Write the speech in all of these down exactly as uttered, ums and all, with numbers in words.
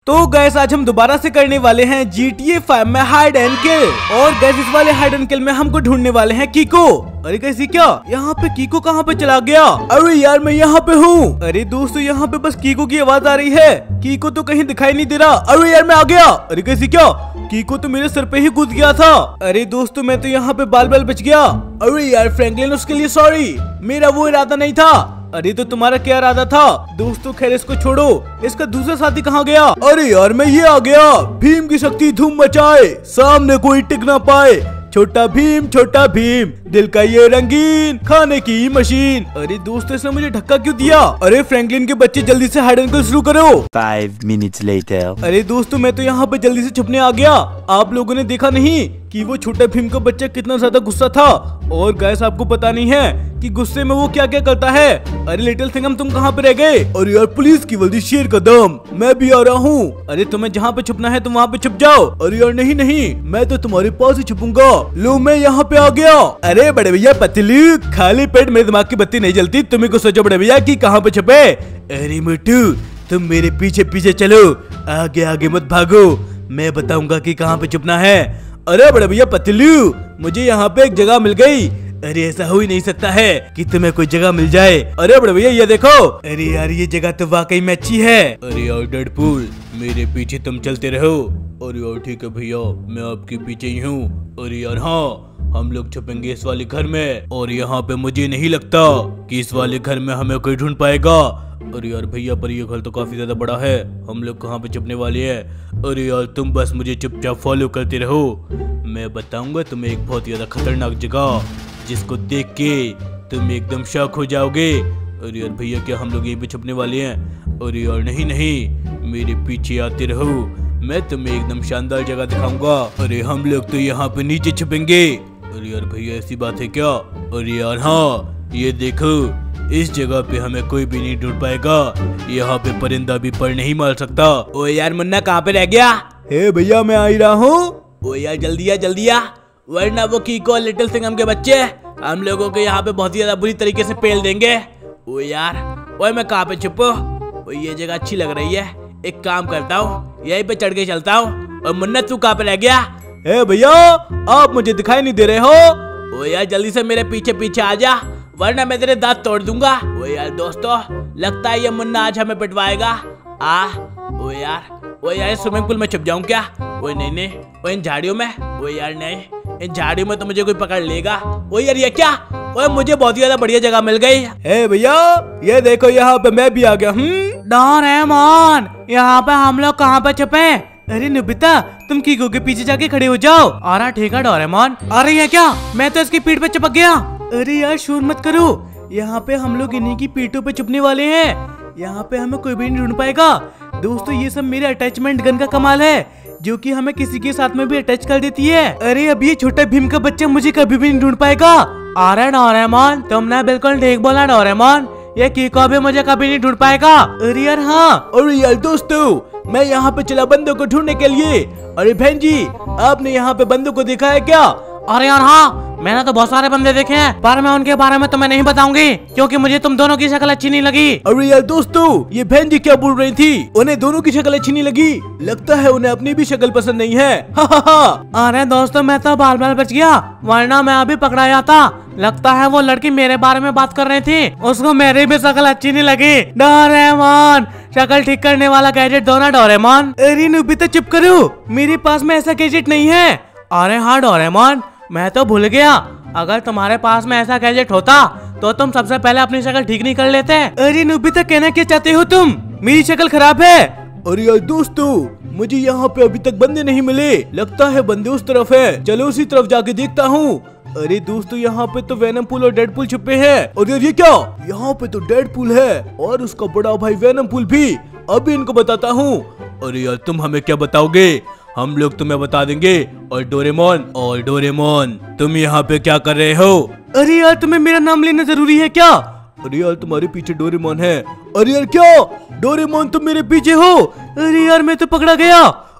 तो गैस आज हम दोबारा से करने वाले हैं जी टी ए फाइव में हाइड एंड किल। और गैस इस वाले हाइड एंड किल में हमको ढूंढने वाले हैं कीको। अरे कैसी क्या यहाँ पे कीको कहाँ पे चला गया? अरे यार मैं यहाँ पे हूँ। अरे दोस्तों यहाँ पे बस कीको की आवाज आ रही है, कीको तो कहीं दिखाई नहीं दे रहा। अरे यार मैं आ गया। अरे कैसी क्या कीको तो मेरे सर पे ही कूद गया था। अरे दोस्तों मैं तो यहाँ पे बाल बाल बच गया। अरे यार फ्रैंकलिन उसके लिए सॉरी, मेरा वो इरादा नहीं था। अरे तो तुम्हारा क्या इरादा था? दोस्तों खैर इसको छोड़ो, इसका दूसरा साथी कहाँ गया? अरे यार मैं ये आ गया। भीम की शक्ति धूम मचाए, सामने कोई टिक ना पाए। छोटा भीम छोटा भीम, दिल का ये रंगीन, खाने की मशीन। अरे दोस्त इसने मुझे धक्का क्यों दिया? अरे फ्रैंकलिन के बच्चे जल्दी से हाइड एंड किल शुरू करो। Five minutes later. अरे दोस्तों मैं तो यहाँ पे जल्दी से छुपने आ गया। आप लोगों ने देखा नहीं कि वो छोटा भीम का बच्चा कितना ज्यादा गुस्सा था? और गैस आपको पता नहीं है कि गुस्से में वो क्या क्या करता है। अरे लिटिल थिंगम तुम कहाँ पे रह गए? अरे यार पुलिस की वर्दी शेर का दम, मैं भी आ रहा हूँ। अरे तुम्हें जहाँ पे छुपना है तुम वहाँ पे छुप जाओ। अरे यार नहीं नहीं, मैं तो तुम्हारे पास ही छुपूंगा। लो मैं यहाँ पे आ गया। अरे बड़े भैया पतलू, खाली पेट मेरे दिमाग की बत्ती नहीं जलती। तुम्हें को सोचो बड़े भैया कि कहाँ पे छुपे। अरे मोटू तुम मेरे पीछे पीछे चलो, आगे आगे मत भागो, मैं बताऊंगा कि कहाँ पे छुपना है। अरे बड़े भैया पतलू, मुझे यहाँ पे एक जगह मिल गई। अरे ऐसा हो ही नहीं सकता है कि तुम्हें कोई जगह मिल जाए। अरे बड़े भैया ये देखो। अरे यार ये जगह तो वाकई में अच्छी है। अरे यार डेडपूल मेरे पीछे तुम चलते रहो। अरे यार ठीक है भैया, मैं आपके पीछे ही हूँ। अरे यार हाँ हम लोग छुपेंगे इस वाले घर में, और यहाँ पे मुझे नहीं लगता कि इस वाले घर में हमें कोई ढूंढ पाएगा। अरे यार भैया पर ये घर तो काफी ज्यादा बड़ा है, हम लोग कहाँ पे छुपने वाले हैं? अरे यार तुम बस मुझे चुपचाप फॉलो करते रहो, मैं बताऊंगा तुम्हें एक बहुत ज्यादा खतरनाक जगह जिसको देख के तुम एकदम शॉक हो जाओगे। अरे यार भैया क्या हम लोग यहीं पे छुपने वाले हैं? अरे यार नहीं नहीं, मेरे पीछे आते रहो, मैं तुम्हें एकदम शानदार जगह दिखाऊंगा। अरे हम लोग तो यहाँ पे नीचे छुपेंगे। अरे यार भैया ऐसी बात है क्या? अरे यार हाँ ये देखो, इस जगह पे हमें कोई भी नहीं ढूंढ पाएगा, यहाँ पे परिंदा भी पर नहीं मार सकता। ओ यार मुन्ना कहाँ पे रह गया? हे भैया मैं आ ही रहा हूँ। ओ यार जल्दी आ जल्दी आ, वरना वो कीको और लिटिल थिंगम के बच्चे हम लोगों को यहाँ पे बहुत ही ज्यादा बुरी तरीके से पेल देंगे। ओ यार ओए मैं कहाँ पे छुपू? ओ ये जगह अच्छी लग रही है, एक काम करता हूँ यहीं पे चढ़ के चलता हूँ। और मुन्ना तू कहाँ पे रह गया? ए भैया आप मुझे दिखाई नहीं दे रहे हो? ओ यार जल्दी से मेरे पीछे पीछे आ जा, वरना मैं तेरे दांत तोड़ दूंगा। ओ यार दोस्तों लगता है ये मुन्ना आज हमें पिटवाएगा। आ ओ यार ओ यार स्विमिंग पूल में छुप जाऊं क्या? ओ नहीं नहीं, ओ इन झाड़ियों में, ओ यार नहीं इन झाड़ियों में तो मुझे कोई पकड़ लेगा। ओ यार ये क्या? ओए मुझे बहुत ही ज्यादा बढ़िया जगह मिल गई। हे भैया ये देखो यहाँ पे मैं भी आ गया हूँ। डोरेमोन यहाँ पे हम लोग कहाँ पे छुपे? अरे नोबिता तुम कीको के पीछे जाके खड़े हो जाओ। अरे ठीक है डोरेमोन। अरे ये क्या, मैं तो इसकी पीठ पे चिपक गया। अरे यार शोर मत करो, यहाँ पे हम लोग इन्हीं की पीठों पे छुपने वाले हैं, यहाँ पे हमें कोई भी नहीं ढूंढ पाएगा। दोस्तों ये सब मेरे अटैचमेंट गन का कमाल है, जो कि हमें किसी के साथ में भी अटैच कर देती है। अरे अब ये छोटा भीम का बच्चा मुझे कभी भी नहीं ढूंढ पाएगा। अरे डोरेमोन तुमने बिल्कुल ठीक बोला डोरेमोन, ये कीको भी मुझे कभी नहीं ढूंढ पाएगा। अरे यार हाँ। अरे यार दोस्तों मैं यहाँ पे चला बंदों को ढूंढने के लिए। अरे बहन जी आपने यहाँ पे बंदों को देखा है क्या? अरे यार हाँ मैंने तो बहुत सारे बंदे देखे हैं, पर मैं उनके बारे में तुम्हें नहीं बताऊंगी क्योंकि मुझे तुम दोनों की शक्ल अच्छी नहीं लगी। अरे यार दोस्तों ये बहन जी क्या बोल रही थी? उन्हें दोनों की शक्ल अच्छी नहीं लगी, लगता है उन्हें अपनी भी शक्ल पसंद नहीं है। हा हा हा। अरे दोस्तों मैं तो बाल बाल बच गया, वरना मैं अभी पकड़ा जाता। लगता है वो लड़की मेरे बारे में बात कर रही थी, उसको मेरी भी शक्ल अच्छी नहीं लगी। डोरेमोन शक्ल ठीक करने वाला गैजेट दो ना डोरेमोन। अरे नोबिता चुप करो, मेरे पास में ऐसा गैजेट नहीं है। अरे हाँ डोरेमोन मैं तो भूल गया, अगर तुम्हारे पास में ऐसा गैजेट होता तो तुम सबसे पहले अपनी शक्ल ठीक नहीं कर लेते। अरे नोबिता कहना क्या चाहते हो तुम? मेरी शक्ल खराब है। अरे यार दोस्तों मुझे यहाँ पे अभी तक बंदे नहीं मिले, लगता है बंदे उस तरफ है, चलो उसी तरफ जाके देखता हूँ। अरे दोस्तों यहाँ पे तो वेनमपूल और डेडपूल छुपे हैं। और यार ये क्या, यहाँ पे तो डेडपूल है और उसका बड़ा भाई वेनमपूल भी, अभी इनको बताता हूँ। अरे यार तुम हमें क्या बताओगे? हम लोग तुम्हें बता देंगे। और डोरेमोन और डोरेमोन तुम यहाँ पे क्या कर रहे हो? अरे यार तुम्हें मेरा नाम लेना जरूरी है क्या? अरे यार तुम्हारे पीछे डोरेमोन है। अरे यार क्या डोरेमोन तुम मेरे पीछे हो? अरे यार मैं तो पकड़ा गया।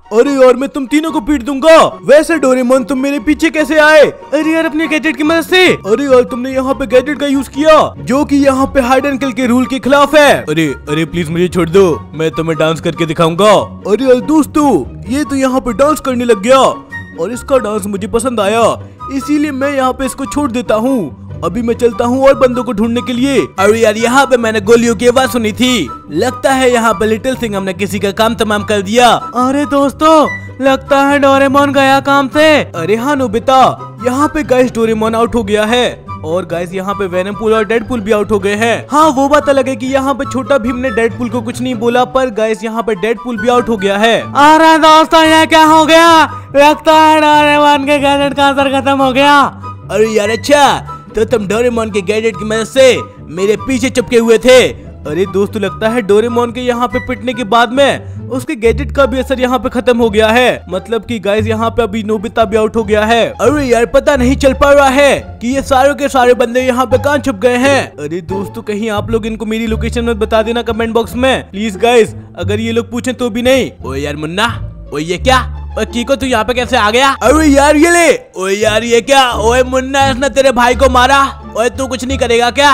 अरे यार मैं तुम तीनों को पीट दूंगा। वैसे डोरेमोन तुम मेरे पीछे कैसे आए? अरे यार अपने गैजेट की मदद से। अरे यार तुमने यहाँ पे गैजेट का यूज किया जो कि यहाँ पे हाइड एंड किल के रूल के खिलाफ है। अरे अरे प्लीज मुझे छोड़ दो, मैं तुम्हें डांस करके दिखाऊंगा। अरे यार दोस्तों ये तो यहाँ पे डांस करने लग गया और इसका डांस मुझे पसंद आया, इसीलिए मैं यहाँ पे इसको छोड़ देता हूँ। अभी मैं चलता हूँ और बंदों को ढूंढने के लिए। अरे यार यहाँ पे मैंने गोलियों की आवाज सुनी थी, लगता है यहाँ पे लिटिल सिंघम ने किसी का काम तमाम कर दिया। अरे दोस्तों लगता है डोरेमोन गया काम से। अरे हाँ नोबिता, यहाँ पे गाइस डोरेमोन आउट हो गया है और गाइस यहाँ पे वेनमपुल और डेडपुल भी आउट हो गए हैं। हाँ वो बात अलग है कि यहाँ पे छोटा भीम ने डेडपुल को कुछ नहीं बोला, पर गाइस यहाँ पे डेडपुल भी आउट हो गया है। अरे दोस्तों ये क्या हो गया? लगता है डोरेमोन के गैजेट का असर खत्म हो गया। अरे यार अच्छा तो तुम डोरेमोन के गैजेट की मदद से मेरे पीछे चिपके हुए थे। अरे दोस्तों लगता है डोरेमोन के यहाँ पे पिटने के बाद में उसके गैजेट का भी असर यहाँ पे खत्म हो गया है, मतलब कि गाइस यहाँ पे अभी नोबिता भी आउट हो गया है। अरे यार पता नहीं चल पा रहा है कि ये सारे के सारे बंदे यहाँ पे कहाँ छुप गए हैं। अरे दोस्तों कहीं आप लोग इनको मेरी लोकेशन में बता देना कमेंट बॉक्स में प्लीज गाइस, अगर ये लोग पूछे तो भी नहीं। ओ यार मुन्ना, ओ ये क्या? ओए कीको तू यहाँ पे कैसे आ गया? अरे यार ये ले। ओए यार ये क्या? ओए मुन्ना इसने तेरे भाई को मारा। ओए तू कुछ नहीं करेगा क्या?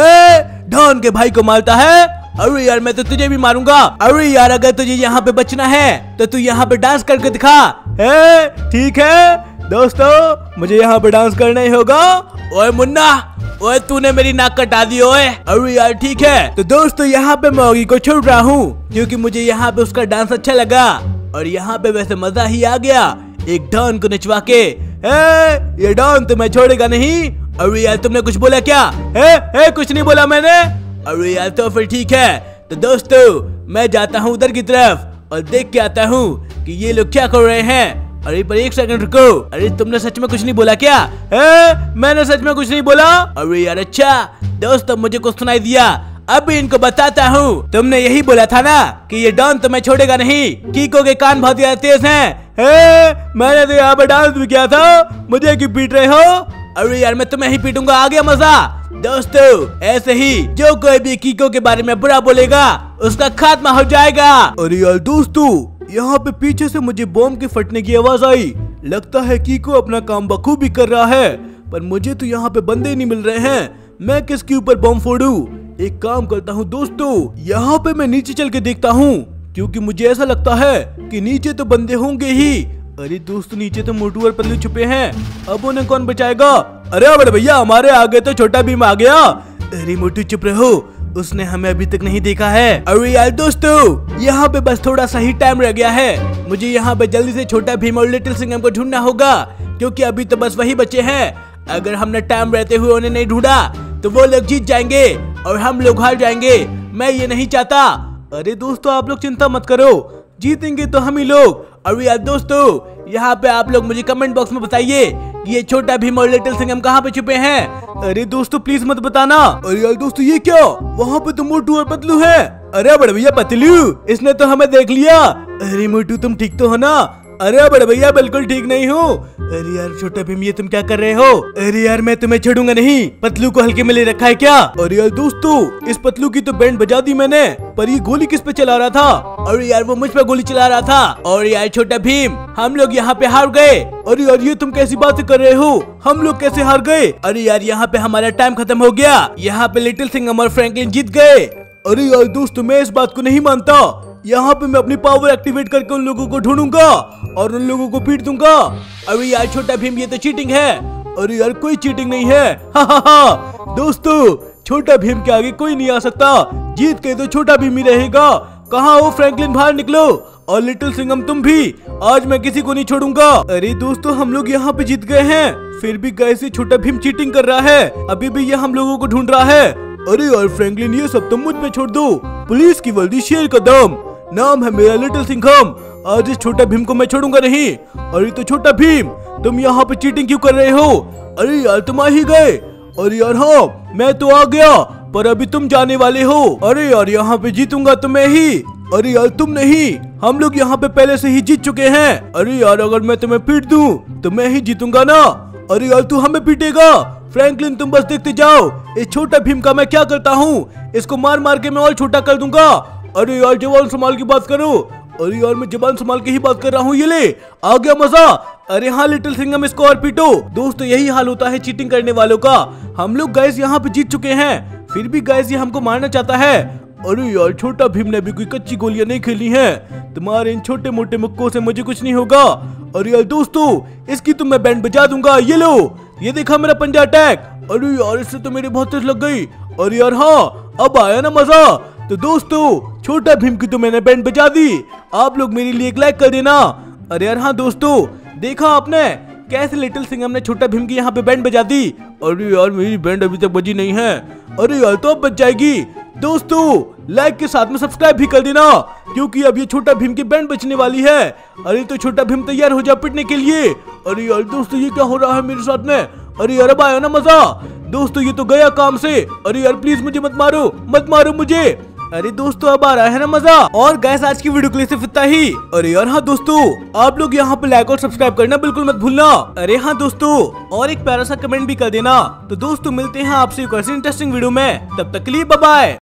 है डॉन के भाई को मारता है? अरे यार मैं तो तुझे भी मारूंगा। अरे यार अगर तुझे यहाँ पे बचना है तो तू यहाँ पे डांस करके दिखा। है ठीक है दोस्तों मुझे यहाँ पे डांस करना ही होगा। ओए मुन्ना, ओए तूने मेरी नाक कटा दी। ओए अरे यार ठीक है तो दोस्तों यहाँ पे मैं ऑगी को छोड़ रहा हूँ क्योंकि मुझे यहाँ पे उसका डांस अच्छा लगा और यहाँ पे वैसे मजा ही आ गया एक डॉन को नचवा के। ए, ये डॉन तो मैं छोड़ेगा नहीं। अरे यार तुमने कुछ बोला क्या? है, है कुछ नहीं बोला मैंने। अरे यार तो फिर ठीक है तो दोस्तों मैं जाता हूँ उधर की तरफ और देख के आता हूँ कि ये लोग क्या कर रहे हैं। अरे पर एक सेकंड रुको, अरे तुमने सच में कुछ नहीं बोला क्या? है मैंने सच में कुछ नहीं बोला। अरे यार अच्छा दोस्तों मुझे कुछ सुनाई दिया, अभी इनको बताता हूँ। तुमने यही बोला था ना कि ये डॉन तुम्हें छोड़ेगा नहीं, कीको के कान बहुत ज्यादा तेज हैं। हे, मैंने तो यहाँ पे डांस भी किया था, मुझे क्यों पीट रहे हो? अरे यार मैं तुम्हें ही पीटूंगा, आ गया मजा। दोस्तों ऐसे ही जो कोई भी कीको के बारे में बुरा बोलेगा उसका खात्मा हो जाएगा। अरे यार दोस्तों यहाँ पे पीछे से मुझे बॉम्ब के फटने की आवाज आई, लगता है कीको अपना काम बखूबी कर रहा है, पर मुझे तो यहाँ पे बंदे नहीं मिल रहे हैं। मैं किसके ऊपर बम फोड़ूं? एक काम करता हूँ दोस्तों, यहाँ पे मैं नीचे चल के देखता हूँ क्योंकि मुझे ऐसा लगता है कि नीचे तो बंदे होंगे ही। अरे दोस्तों नीचे तो मोटू और पल्लू छुपे हैं, अब उन्हें कौन बचाएगा? अरे बड़े भैया हमारे आगे तो छोटा भीम आ गया। अरे मोटू चुप रहो, उसने हमें अभी तक नहीं देखा है। अरे यार दोस्तों यहाँ पे बस थोड़ा सा ही टाइम रह गया है, मुझे यहाँ पे जल्दी से छोटा भीम और लिटिल सिंघम को ढूंढना होगा क्योंकि अभी तो बस वही बचे हैं। अगर हमने टाइम रहते हुए उन्हें नहीं ढूंढा तो वो लोग जीत जाएंगे और हम लोग हार जाएंगे, मैं ये नहीं चाहता। अरे दोस्तों आप लोग चिंता मत करो, जीतेंगे तो हम ही लोग। अरे यार दोस्तों यहाँ पे आप लोग मुझे कमेंट बॉक्स में बताइए ये छोटा भीम और लिटिल सिंघम कहाँ पे छुपे हैं। अरे दोस्तों प्लीज मत बताना। अरे यार दोस्तों ये क्या? वहाँ पे तो मोटू और पतलू है। अरे बड़े भैया पतलू, इसने तो हमें देख लिया। अरे मोटू तुम ठीक तो हो ना? अरे बड़े भैया बिल्कुल ठीक नहीं हूँ। अरे यार छोटा भीम ये तुम क्या कर रहे हो? अरे यार मैं तुम्हें छोड़ूंगा नहीं, पतलू को हल्के में ले रखा है क्या? अरे यार दोस्तों इस पतलू की तो बैंड बजा दी मैंने, पर ये गोली किस पे चला रहा था? अरे यार वो मुझ पे गोली चला रहा था। और यार छोटा भीम हम लोग यहाँ पे हार गए। अरे यार ये तुम कैसी बातें कर रहे हो, हम लोग कैसे हार गए? अरे यार यहाँ पे हमारा टाइम खत्म हो गया, यहाँ पे लिटिल सिंघम और फ्रैंकलिन जीत गए। अरे यार दोस्तों मैं इस बात को नहीं मानता, यहाँ पे मैं अपनी पावर एक्टिवेट करके उन लोगों को ढूंढूंगा और उन लोगों को पीट दूंगा। अरे यार छोटा भीम ये तो चीटिंग है। अरे यार कोई चीटिंग नहीं है। हा हा हा दोस्तों छोटा भीम के आगे कोई नहीं आ सकता, जीत के तो छोटा भीम ही रहेगा। कहाँ हो फ्रैंकलिन, बाहर निकलो, और लिटिल सिंघम तुम भी, आज मैं किसी को नहीं छोड़ूंगा। अरे दोस्तों हम लोग यहाँ पे जीत गए हैं, फिर भी कैसे छोटा भीम चीटिंग कर रहा है, अभी भी ये हम लोगों को ढूंढ रहा है। अरे यार फ्रैंकलिन ये सब तुम मुझ पे छोड़ दो, पुलिस की वर्दी शेर का दम, नाम है मेरा लिटिल सिंघम, आज इस छोटा भीम को मैं छोड़ूंगा नहीं। अरे तो छोटा भीम तुम यहाँ पे चीटिंग क्यों कर रहे हो? अरे यार तुम आ ही गए। अरे यार हाँ मैं तो आ गया, पर अभी तुम जाने वाले हो। अरे यार यहाँ पे जीतूंगा तो मैं ही। अरे यार तुम नहीं, हम लोग यहाँ पे पहले से ही जीत चुके हैं। अरे यार अगर मैं तुम्हें पीट दूं तो मैं ही जीतूंगा ना। अरे यार तू हमें पीटेगा? फ्रैंकलिन तुम बस देखते जाओ, इस छोटा भीम का मैं क्या करता हूँ, इसको मार मार के मैं और छोटा कर दूंगा। अरे यार जवान संभाल की बात करो। अरे यार मैं जबान संभाल के ही बात कर रहा हूँ। ये ले आ गया मजा। अरे हाँ लिटिल सिंघम, इसको और पीटो। दोस्तों यही हाल होता है चीटिंग करने वालों का। हम लोग गाइस यहाँ पे जीत चुके हैं, फिर भी गाइस ये हमको मारना चाहता है। अरे यार छोटा भीम ने भी कोई कच्ची गोलियां नहीं खेली हैं। तुम्हारे इन छोटे मोटे मुक्कों से मुझे कुछ नहीं होगा। अरे यार दोस्तों इसकी तो मैं बैंड बजा दूंगा। ये लो, ये देखा मेरा पंजा अटैक। अरे यार इससे तो मेरी बहुत तेज लग गई। अरे यार हाँ अब आया ना मजा। तो दोस्तों छोटा भीम की तो मैंने बैंड बजा दी। आप लोग मेरे लिए एक लाइक कर देना। अरे यार हाँ दोस्तों देखा आपने कैसे लिटिल सिंघम ने छोटा भीम की यहाँ पे बैंड बजा दी। अरे यार मेरी बैंड अभी तक बजी नहीं है। अरे यार तो अब बच जाएगी। दोस्तों लाइक के साथ में सब्सक्राइब भी कर देना, क्योंकि अब ये छोटा भीम की बैंड बचने वाली है। अरे तो छोटा भीम तैयार हो जा पिटने के लिए। अरे यार दोस्तों ये क्या हो रहा है मेरे साथ में। अरे यार अब आया ना मजा। दोस्तों ये तो गया काम से। अरे यार प्लीज मुझे मत मारो, मत मारो मुझे। अरे दोस्तों अब आ रहा है ना मजा। और गैस आज की वीडियो के लिए सिर्फ इतना ही। अरे यार हाँ दोस्तों आप लोग यहाँ पे लाइक और सब्सक्राइब करना बिल्कुल मत भूलना। अरे हाँ दोस्तों और एक प्यारा सा कमेंट भी कर देना। तो दोस्तों मिलते हैं आपसे एक ऐसी इंटरेस्टिंग वीडियो में, तब तक के लिए बाय बाय।